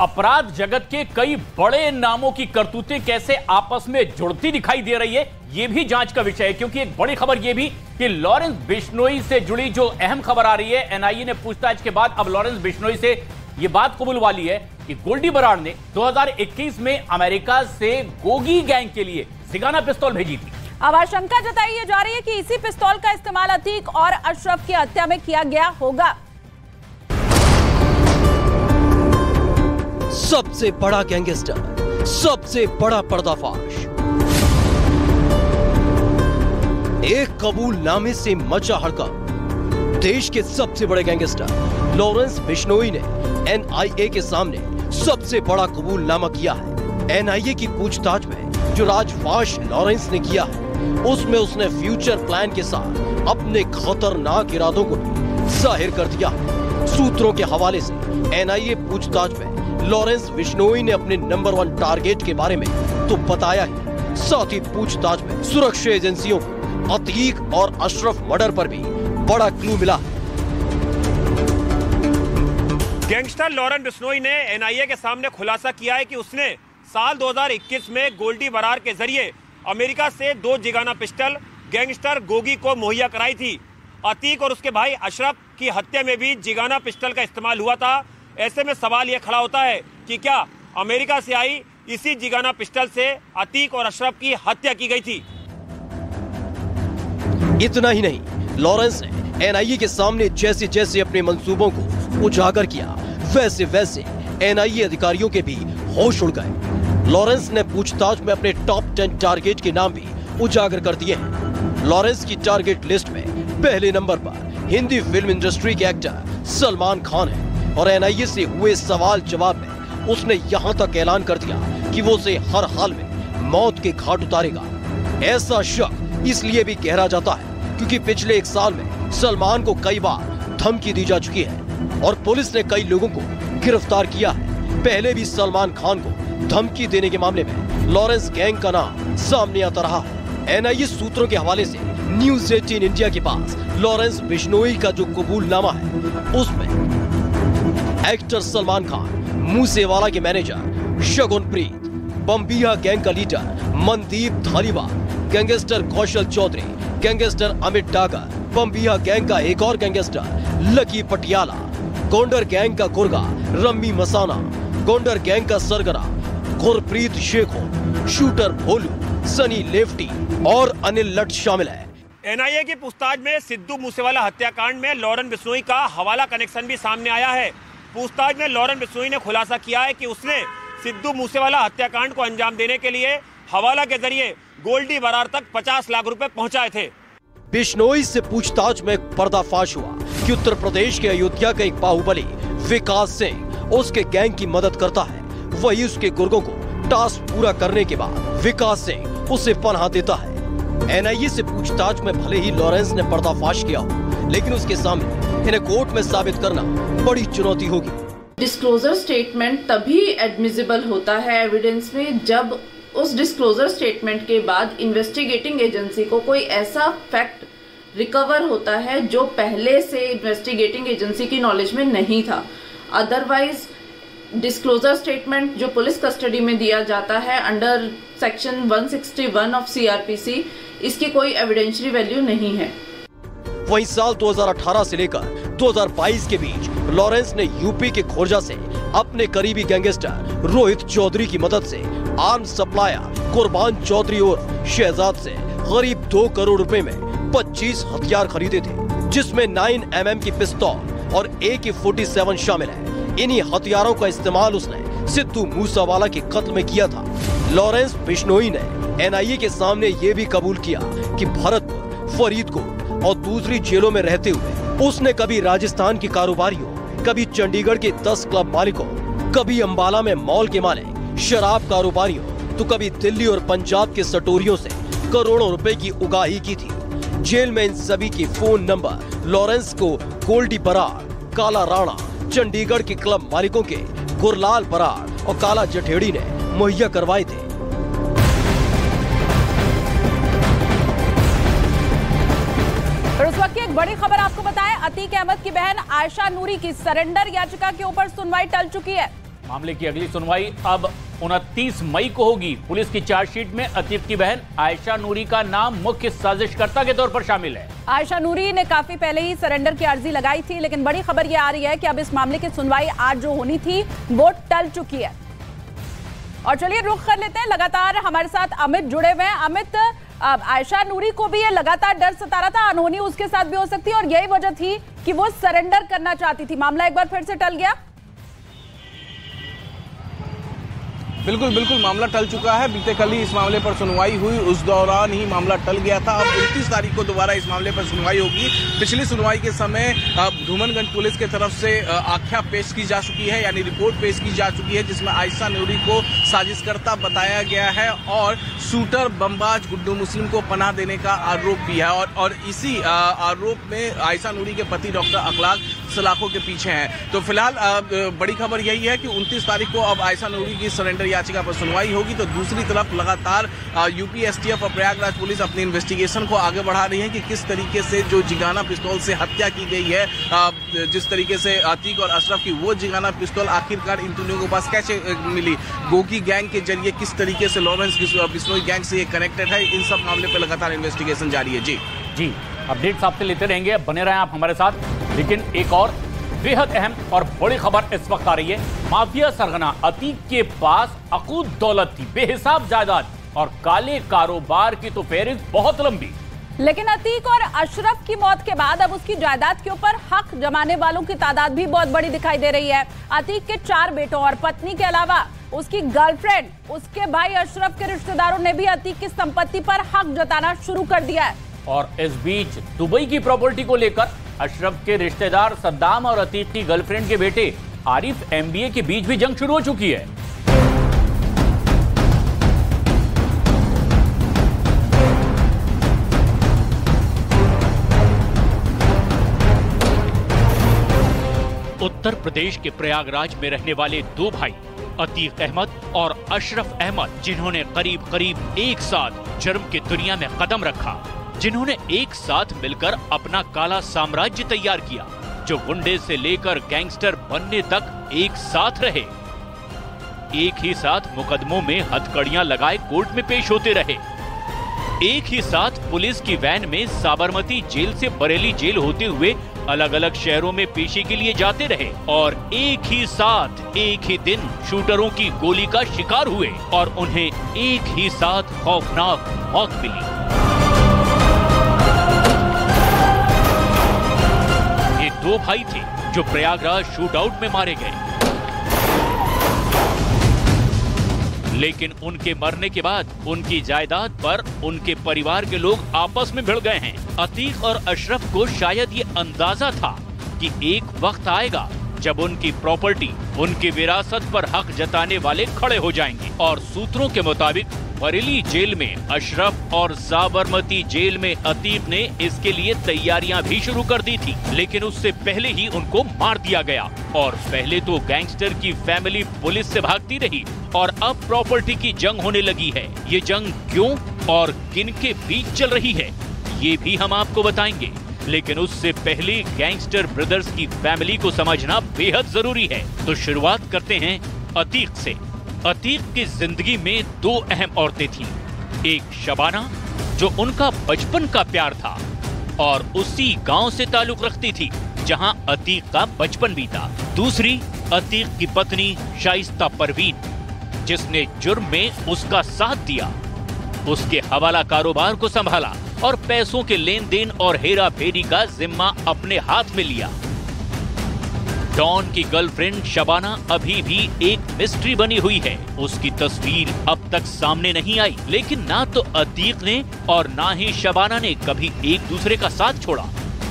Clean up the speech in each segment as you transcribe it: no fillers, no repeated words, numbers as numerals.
अपराध जगत के कई बड़े नामों की करतूतें कैसे आपस में जुड़ती दिखाई दे रही है, यह भी जांच का विषय है। क्योंकि एक बड़ी खबर यह भी कि लॉरेंस बिश्नोई से जुड़ी जो अहम खबर आ रही है, एनआईए ने पूछताछ के बाद अब लॉरेंस बिश्नोई से यह बात कबूल वाली है कि गोल्डी बराड़ ने 2021 में अमेरिका से गोगी गैंग के लिए सिगाना पिस्तौल भेजी थी। अब आशंका जताई जा रही है कि इसी पिस्तौल का इस्तेमाल अतीक और अशरफ की हत्या में किया गया होगा। सबसे बड़ा गैंगस्टर, सबसे बड़ा पर्दाफाश। एक कबूलनामे से मचा हड़कंप। देश के सबसे बड़े गैंगस्टर लॉरेंस बिश्नोई ने एनआईए के सामने सबसे बड़ा कबूलनामा किया है। एनआईए की पूछताछ में जो राजफाश लॉरेंस ने किया है, उसमें उसने फ्यूचर प्लान के साथ अपने खतरनाक इरादों को भी जाहिर कर दिया है। सूत्रों के हवाले से एनआईए पूछताछ में लॉरेंस बिश्नोई ने अपने नंबर 1 टारगेट के बारे में तो बताया ही, साथ ही पूछताछ में सुरक्षा एजेंसियों को अतीक और अशरफ मर्डर पर भी बड़ा क्लू मिला है। गैंगस्टर लॉरेंस बिश्नोई ने एनआईए के सामने खुलासा किया है कि उसने साल 2021 में गोल्डी बराड़ के जरिए अमेरिका से 2 जिगाना पिस्टल गैंगस्टर गोगी को मुहैया कराई थी। अतीक और उसके भाई अशरफ की हत्या में भी जिगाना पिस्टल का इस्तेमाल हुआ था। ऐसे में सवाल यह खड़ा होता है कि क्या अमेरिका से आई इसी जिगाना पिस्टल से अतीक और अशरफ की हत्या की गई थी। इतना ही नहीं, लॉरेंस ने एनआईए के सामने जैसे जैसे अपने मंसूबों को उजागर किया, वैसे वैसे एनआईए अधिकारियों के भी होश उड़ गए। लॉरेंस ने पूछताछ में अपने टॉप 10 टारगेट के नाम भी उजागर कर दिए हैं। लॉरेंस की टारगेट लिस्ट में पहले नंबर पर हिंदी फिल्म इंडस्ट्री के एक्टर सलमान खान है और एनआईए से हुए सवाल जवाब में उसने यहां तक ऐलान कर दिया कि वो उसे हर हाल में मौत के घाट उतारेगा। ऐसा शक इसलिए भी गहरा जाता है क्योंकि पिछले 1 साल में सलमान को कई बार धमकी दी जा चुकी है और पुलिस ने कई लोगों को गिरफ्तार किया है। पहले भी सलमान खान को धमकी देने के मामले में लॉरेंस गैंग का नाम सामने आता रहा है। एनआईए सूत्रों के हवाले से न्यूज 18 इंडिया के पास लॉरेंस बिश्नोई का जो कबूलनामा है, उसमें एक्टर सलमान खान, मूसेवाला के मैनेजर शगुनप्रीत, बम्बिया गैंग का leader Mandeep Dhaliwal, gangster Kaushal Chaudhary, gangster Amit Dagar, Bambiha gang का एक और गैंगस्टर लकी पटियाला, गोंडर गैंग का गुर्गा रम्मी मसाना, गोंडर गैंग का सरगना गुरप्रीत शेखों, शूटर भोलू, सनी लेफ्टी और अनिल लट शामिल है। एनआईए की पूछताछ में सिद्धू मूसेवाला हत्याकांड में लॉरेंस बिश्नोई का हवाला कनेक्शन भी सामने आया है। पूछताछ में लॉरेंस बिश्नोई ने खुलासा किया है कि उसने सिद्धू मूसेवाला हत्याकांड को अंजाम देने के लिए हवाला के जरिए गोल्डी बराड़ तक 50 लाख रुपए पहुंचाए थे। बिश्नोई से पूछताछ में पर्दाफाश हुआ कि उत्तर प्रदेश के अयोध्या का एक बाहुबली विकास सिंह उसके गैंग की मदद करता है। वही उसके गुर्गों को टास्क पूरा करने के बाद विकास सिंह उसे पनाह देता है। एनआईए से पूछताछ में भले ही लॉरेंस ने पर्दाफाश किया हो, लेकिन उसके सामने इन्हें कोर्ट में साबित करना बड़ी चुनौती होगी। डिस्क्लोजर स्टेटमेंट तभी एडमिसिबल होता है एविडेंस में जब उस डिस्क्लोजर स्टेटमेंट के बाद इन्वेस्टिगेटिंग एजेंसी को कोई ऐसा फैक्ट रिकवर होता है जो पहले से इन्वेस्टिगेटिंग एजेंसी की नॉलेज में नहीं था। अदरवाइज डिस्क्लोजर स्टेटमेंट जो पुलिस कस्टडी में दिया जाता है अंडर सेक्शन 161 ऑफ सीआरपीसी, इसकी कोई एविडेंशियरी वैल्यू नहीं है। वहीं साल 2018 से लेकर 2022 के बीच लॉरेंस ने यूपी के खोरजा से अपने करीबी गैंगस्टर रोहित चौधरी की मदद से आर्म्स सप्लायर कुर्बान चौधरी और शहजाद से करीब 2 करोड़ रुपए में 25 हथियार खरीदे थे, जिसमें 9mm की पिस्तौल और AK-47 शामिल है। इन्हीं हथियारों का इस्तेमाल उसने सिद्धू मूसेवाला के कत्ल में किया था। लॉरेंस बिश्नोई ने एनआईए के सामने ये भी कबूल किया कि भरतपुर, फरीदकोट और दूसरी जेलों में रहते हुए उसने कभी राजस्थान के कारोबारियों, कभी चंडीगढ़ के 10 क्लब मालिकों, कभी अंबाला में मॉल के मालिक, शराब कारोबारियों, तो कभी दिल्ली और पंजाब के सटोरियों से करोड़ों रुपए की उगाही की थी। जेल में इन सभी के फोन नंबर लॉरेंस को गोल्डी बराड़, काला राणा, चंडीगढ़ के क्लब मालिकों के गुरलाल बराड़ और काला जठेड़ी ने मुहैया करवाए थे। उस वक्त की एक बड़ी खबर आपको बताएं, अतीक अहमद की बहन आयशा नूरी की सरेंडर याचिका के ऊपर सुनवाई टल चुकी है। मामले की अगली सुनवाई अब 29 मई को होगी। पुलिस की चार्जशीट में अतीक की बहन आयशा नूरी का नाम मुख्य साजिशकर्ता के तौर पर शामिल है। आयशा नूरी ने काफी पहले ही सरेंडर की अर्जी लगाई थी, लेकिन बड़ी खबर यह आ रही है कि अब इस मामले की सुनवाई आज जो होनी थी वो टल चुकी है। और चलिए रुख कर लेते हैं, लगातार हमारे साथ अमित जुड़े हुए हैं। अमित, आयशा नूरी को भी ये लगातार डर सता रहा था, अनहोनी उसके साथ भी हो सकती है और यही वजह थी कि वो सरेंडर करना चाहती थी। मामला एक बार फिर से टल गया। बिल्कुल बिल्कुल, मामला टल चुका है। बीते कल ही इस मामले पर सुनवाई हुई, उस दौरान ही मामला टल गया था। अब 29 तारीख को दोबारा इस मामले पर सुनवाई होगी। पिछली सुनवाई के समय धूमनगंज पुलिस की तरफ से आख्या पेश की जा चुकी है, यानी रिपोर्ट पेश की जा चुकी है, जिसमें आयशा नूरी को साजिशकर्ता बताया गया है और शूटर बमबाज गुड्डू मुस्लिम को पनाह देने का आरोप भी है। और इसी आरोप में आयशा नूरी के पति डॉक्टर अखलाक सलाखों के पीछे हैं। तो फिलहाल बड़ी खबर यही है कि 29 तारीख को अब आयशा नूरी की सरेंडर याचिका पर सुनवाई होगी। तो दूसरी तरफ लगातार यूपी एसटीएफ और प्रयागराज पुलिस अपनी इन्वेस्टिगेशन को आगे बढ़ा रही है कि किस तरीके से जो जिगाना पिस्तौल से हत्या की गई है, जिस तरीके से अतीक और अशरफ की वो जिगाना पिस्तौल आखिरकार इन दोनों के पास कैसे मिली, गोगी गैंग के जरिए किस तरीके से लॉरेंस बिश्नोई गैंग से ये कनेक्टेड है, इन सब मामले पर लगातार इन्वेस्टिगेशन जारी है। जी अपडेट्स आपसे लेते रहेंगे, बने रहें आप हमारे साथ। लेकिन एक और बेहद अहम और बड़ी खबर इस वक्त आ रही है। माफिया सरगना अतीक के पास अकूत दौलत थी, बेहिसाब जायदाद और काले कारोबार की तो फहरिस्त बहुत लंबी। लेकिन अतीक और अशरफ की मौत के बाद अब उसकी जायदाद के ऊपर हक जमाने वालों की तादाद भी बहुत बड़ी दिखाई दे रही है। अतीक के 4 बेटों और पत्नी के अलावा उसकी गर्लफ्रेंड, उसके भाई अशरफ के रिश्तेदारों ने भी अतीक की संपत्ति पर हक जताना शुरू कर दिया है। और इस बीच दुबई की प्रॉपर्टी को लेकर अशरफ के रिश्तेदार सद्दाम और अतीक की गर्लफ्रेंड के बेटे आरिफ एमबीए के बीच भी जंग शुरू हो चुकी है। उत्तर प्रदेश के प्रयागराज में रहने वाले 2 भाई अतीक अहमद और अशरफ अहमद, जिन्होंने करीब करीब एक साथ जुर्म की दुनिया में कदम रखा, जिन्होंने एक साथ मिलकर अपना काला साम्राज्य तैयार किया, जो गुंडे से लेकर गैंगस्टर बनने तक एक साथ रहे, एक ही साथ मुकदमों में हथकड़ियां लगाए कोर्ट में पेश होते रहे, एक ही साथ पुलिस की वैन में साबरमती जेल से बरेली जेल होते हुए अलग अलग शहरों में पेशी के लिए जाते रहे और एक ही साथ एक ही दिन शूटरों की गोली का शिकार हुए और उन्हें एक ही साथ खौफनाक मौत मिली। ये 2 भाई थे जो प्रयागराज शूटआउट में मारे गए, लेकिन उनके मरने के बाद उनकी जायदाद पर उनके परिवार के लोग आपस में भिड़ गए हैं। अतीक और अशरफ को शायद ये अंदाजा था कि एक वक्त आएगा जब उनकी प्रॉपर्टी, उनकी विरासत पर हक जताने वाले खड़े हो जाएंगे और सूत्रों के मुताबिक बरेली जेल में अशरफ और साबरमती जेल में अतीक ने इसके लिए तैयारियां भी शुरू कर दी थी, लेकिन उससे पहले ही उनको मार दिया गया। और पहले तो गैंगस्टर की फैमिली पुलिस से भागती रही और अब प्रॉपर्टी की जंग होने लगी है। ये जंग क्यों और किन के बीच चल रही है, ये भी हम आपको बताएंगे, लेकिन उससे पहले गैंगस्टर ब्रदर्स की फैमिली को समझना बेहद जरूरी है। तो शुरुआत करते हैं अतीक से। अतीक की जिंदगी में 2 अहम औरतें थीं। एक शबाना, जो उनका बचपन का प्यार था और उसी गांव से ताल्लुक रखती थी जहां अतीक का बचपन बीता। दूसरी अतीक की पत्नी शाइस्ता परवीन, जिसने जुर्म में उसका साथ दिया, उसके हवाला कारोबार को संभाला और पैसों के लेन देन और हेरा फेरी का जिम्मा अपने हाथ में लिया। डॉन की गर्लफ्रेंड शबाना अभी भी एक मिस्ट्री बनी हुई है। उसकी तस्वीर अब तक सामने नहीं आई, लेकिन ना तो अतीक ने और ना ही शबाना ने कभी एक दूसरे का साथ छोड़ा।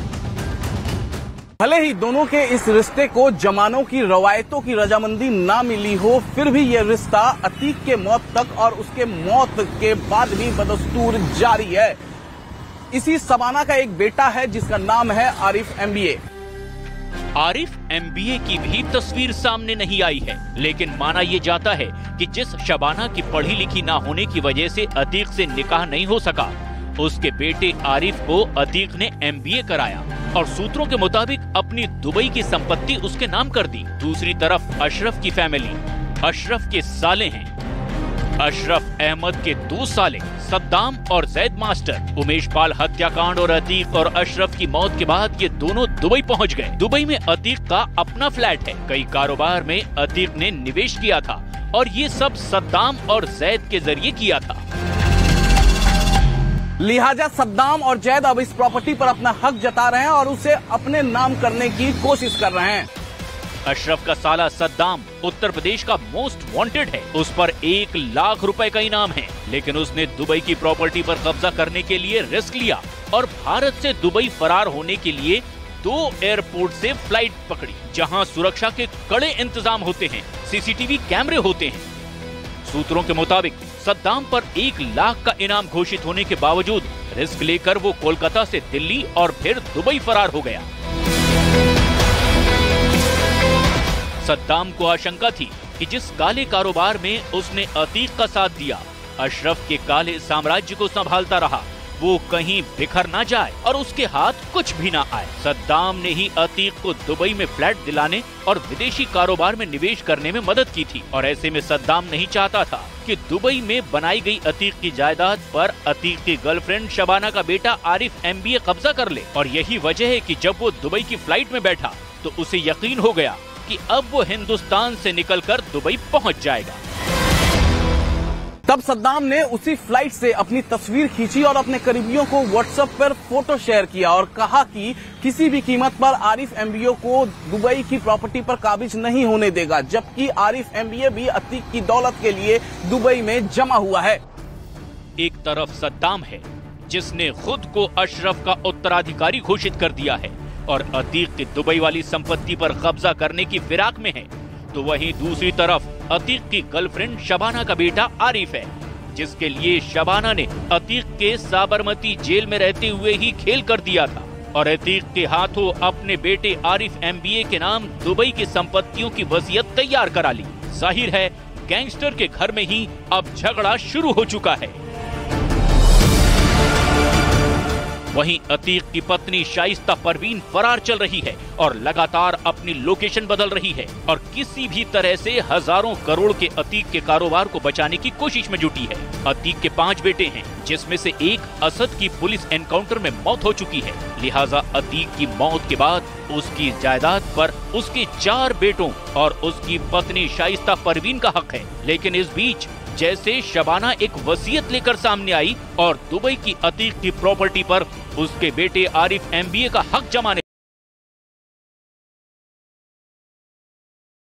भले ही दोनों के इस रिश्ते को जमानों की रवायतों की रजामंदी ना मिली हो, फिर भी ये रिश्ता अतीक के मौत तक और उसके मौत के बाद भी बदस्तूर जारी है। इसी शबाना का एक बेटा है जिसका नाम है आरिफ एमबीए। आरिफ एमबीए की भी तस्वीर सामने नहीं आई है, लेकिन माना यह जाता है कि जिस शबाना की पढ़ी लिखी ना होने की वजह से अतीक से निकाह नहीं हो सका, उसके बेटे आरिफ को अतीक ने एमबीए कराया। और सूत्रों के मुताबिक अपनी दुबई की संपत्ति उसके नाम कर दी। दूसरी तरफ अशरफ की फैमिली, अशरफ के साले हैं। अशरफ अहमद के 2 साले सद्दाम और जैद मास्टर। उमेश पाल हत्याकांड और अतीक और अशरफ की मौत के बाद ये दोनों दुबई पहुंच गए। दुबई में अतीक का अपना फ्लैट है। कई कारोबार में अतीक ने निवेश किया था और ये सब सद्दाम और जैद के जरिए किया था। लिहाजा सद्दाम और जैद अब इस प्रॉपर्टी पर अपना हक जता रहे हैं और उसे अपने नाम करने की कोशिश कर रहे हैं। अशरफ का साला सद्दाम उत्तर प्रदेश का मोस्ट वांटेड है। उस पर 1 लाख रुपए का इनाम है, लेकिन उसने दुबई की प्रॉपर्टी पर कब्जा करने के लिए रिस्क लिया और भारत से दुबई फरार होने के लिए 2 एयरपोर्ट से फ्लाइट पकड़ी, जहां सुरक्षा के कड़े इंतजाम होते हैं, सीसीटीवी कैमरे होते हैं। सूत्रों के मुताबिक सद्दाम पर 1 लाख का इनाम घोषित होने के बावजूद रिस्क लेकर वो कोलकाता से दिल्ली और फिर दुबई फरार हो गया। सद्दाम को आशंका थी कि जिस काले कारोबार में उसने अतीक का साथ दिया, अशरफ के काले साम्राज्य को संभालता रहा, वो कहीं बिखर ना जाए और उसके हाथ कुछ भी ना आए। सद्दाम ने ही अतीक को दुबई में फ्लैट दिलाने और विदेशी कारोबार में निवेश करने में मदद की थी और ऐसे में सद्दाम नहीं चाहता था कि दुबई में बनाई गई अतीक की जायदाद पर अतीक की गर्लफ्रेंड शबाना का बेटा आरिफ MBA कब्जा कर ले। और यही वजह है कि जब वो दुबई की फ्लाइट में बैठा तो उसे यकीन हो गया कि अब वो हिंदुस्तान से निकलकर दुबई पहुंच जाएगा। तब सद्दाम ने उसी फ्लाइट से अपनी तस्वीर खींची और अपने करीबियों को व्हाट्सएप पर फोटो शेयर किया और कहा कि किसी भी कीमत पर आरिफ MBA को दुबई की प्रॉपर्टी पर काबिज नहीं होने देगा, जबकि आरिफ MBA भी अतीक की दौलत के लिए दुबई में जमा हुआ है। एक तरफ सद्दाम है जिसने खुद को अशरफ का उत्तराधिकारी घोषित कर दिया है और अतीक की दुबई वाली संपत्ति पर कब्जा करने की फिराक में है, तो वहीं दूसरी तरफ अतीक की गर्लफ्रेंड शबाना का बेटा आरिफ है, जिसके लिए शबाना ने अतीक के साबरमती जेल में रहते हुए ही खेल कर दिया था और अतीक के हाथों अपने बेटे आरिफ MBA के नाम दुबई की संपत्तियों की वसीयत तैयार करा ली। जाहिर है गैंगस्टर के घर में ही अब झगड़ा शुरू हो चुका है। वहीं अतीक की पत्नी शाइस्ता परवीन फरार चल रही है और लगातार अपनी लोकेशन बदल रही है और किसी भी तरह से हजारों करोड़ के अतीक के कारोबार को बचाने की कोशिश में जुटी है। अतीक के 5 बेटे हैं, जिसमें से एक असद की पुलिस एनकाउंटर में मौत हो चुकी है। लिहाजा अतीक की मौत के बाद उसकी जायदाद पर उसके 4 बेटों और उसकी पत्नी शाइस्ता परवीन का हक है। लेकिन इस बीच जैसे शबाना एक वसीयत लेकर सामने आई और दुबई की अतीक की प्रॉपर्टी पर उसके बेटे आरिफ MBA का हक जमाने